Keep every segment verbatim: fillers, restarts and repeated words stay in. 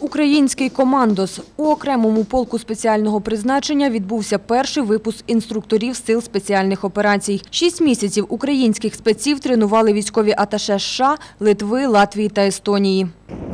український командос. У окремому полку спеціального призначення відбувся перший випуск інструкторів сил спеціальних операцій. Шість місяців українських спеців тренували військові аташе США, Литви, Латвії та Естонії.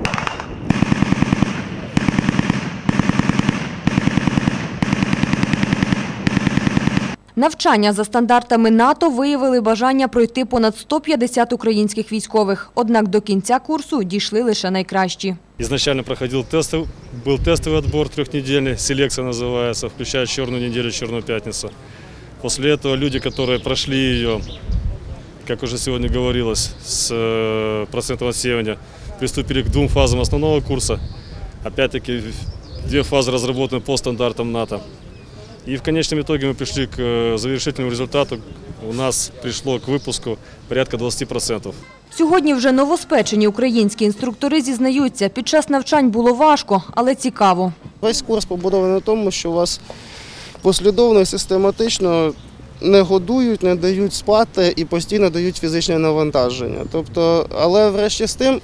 Навчання за стандартами НАТО виявили бажання пройти понад сто п'ятдесят українських військових. Однак до кінця курсу дійшли лише найкращі. Изначально проходил тестовый, был тестовый отбор трехнедельный, селекция называется, включая черную неделю, черную пятницу. После этого люди, которые прошли ее, как уже сегодня говорилось, с процентом отсеивания, приступили к двум фазам основного курса. Опять-таки, две фазы разработаны по стандартам НАТО. И в конечном итоге мы пришли к завершительному результату. У нас пришло к выпуску порядка двадцати процентів. Сьогодні вже новоспечені українські інструктори зізнаються, під час навчань було важко, але цікаво. Весь курс побудований на тому, що вас послідовно і систематично не годують, не дають спати і постійно дають фізичне навантаження. Тобто, але врешті з тим,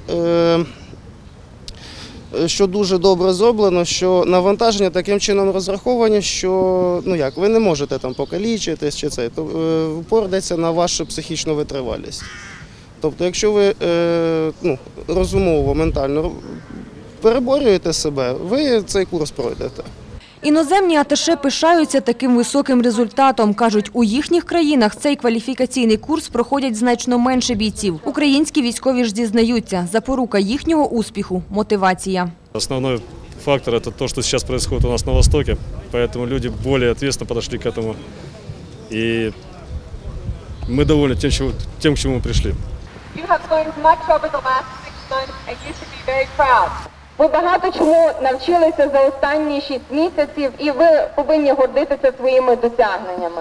що дуже добре зроблено, що навантаження таким чином розраховані, що ну як, ви не можете там покалічитись чи це, то упор йдеться на вашу психічну витривалість. Тобто, якщо ви ну, розумово, ментально переборюєте себе, ви цей курс пройдете. Іноземні аташе пишаються таким високим результатом. Кажуть, у їхніх країнах цей кваліфікаційний курс проходять значно менше бійців. Українські військові ж зізнаються, запорука їхнього успіху – мотивація. Основний фактор – це те, що зараз відбувається у нас на Востокі, тому люди більш відповідально підійшли до цього. І ми довольні тим, к чому ми прийшли. Ви багато чому навчилися за останні шість місяців, і ви повинні гордитися своїми досягненнями.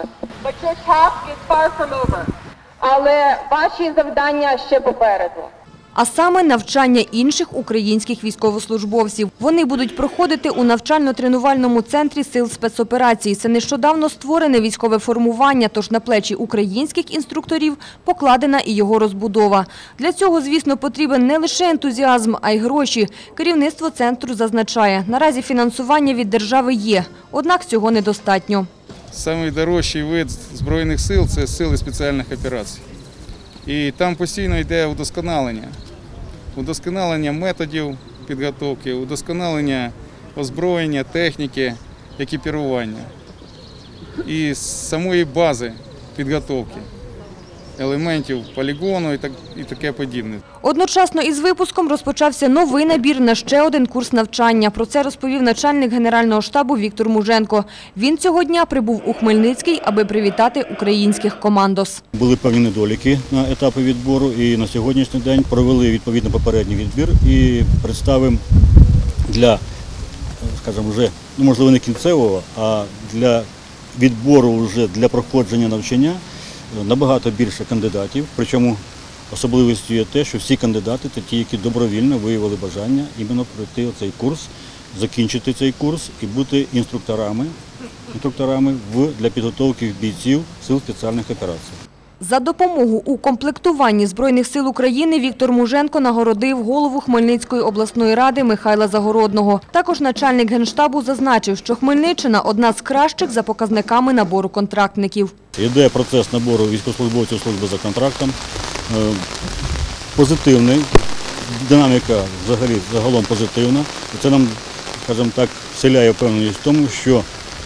Але ваші завдання ще попереду. А саме навчання інших українських військовослужбовців. Вони будуть проходити у навчально-тренувальному центрі сил спецоперацій. Це нещодавно створене військове формування, тож на плечі українських інструкторів покладена і його розбудова. Для цього, звісно, потрібен не лише ентузіазм, а й гроші. Керівництво центру зазначає, наразі фінансування від держави є, однак цього недостатньо. Найдорожчий вид Збройних сил – це сили спеціальних операцій. І там постійно йде удосконалення. Удосконалення методів підготовки, удосконалення озброєння, техніки, екіпірування і самої бази підготовки, елементів полігону і, так, і таке подібне. Одночасно із випуском розпочався новий набір на ще один курс навчання. Про це розповів начальник Генерального штабу Віктор Муженко. Він цього дня прибув у Хмельницький, аби привітати українських командос. Були певні недоліки на етапі відбору і на сьогоднішній день провели відповідно попередній відбір і представимо для, скажімо, вже, ну, можливо, не кінцевого, а для відбору вже для проходження навчання набагато більше кандидатів, причому особливістю є те, що всі кандидати – це ті, які добровільно виявили бажання іменно пройти цей курс, закінчити цей курс і бути інструкторами, інструкторами для підготовки бійців сил спеціальних операцій. За допомогу у комплектуванні Збройних сил України Віктор Муженко нагородив голову Хмельницької обласної ради Михайла Загородного. Також начальник Генштабу зазначив, що Хмельниччина – одна з кращих за показниками набору контрактників. Йде процес набору військовослужбовців служби за контрактом. Позитивний, динаміка взагалі загалом позитивна. Це нам, скажімо так, вселяє впевненість в тому, що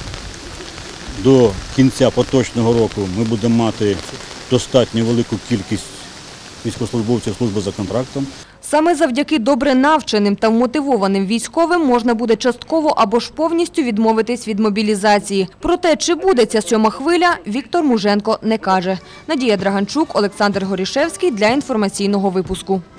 до кінця поточного року ми будемо мати достатньо велику кількість військовослужбовців служби за контрактом. Саме завдяки добре навченим та вмотивованим військовим можна буде частково або ж повністю відмовитись від мобілізації. Проте, чи буде ця сьома хвиля, Віктор Муженко не каже. Надія Драганчук, Олександр Горішевський для інформаційного випуску.